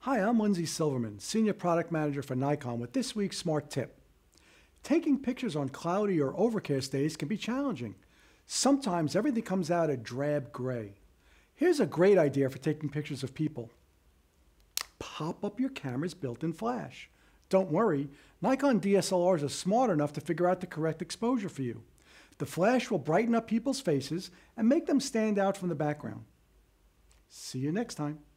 Hi, I'm Lindsay Silverman, Senior Product Manager for Nikon with this week's Smart Tip. Taking pictures on cloudy or overcast days can be challenging. Sometimes everything comes out a drab gray. Here's a great idea for taking pictures of people. Pop up your camera's built-in flash. Don't worry, Nikon DSLRs are smart enough to figure out the correct exposure for you. The flash will brighten up people's faces and make them stand out from the background. See you next time.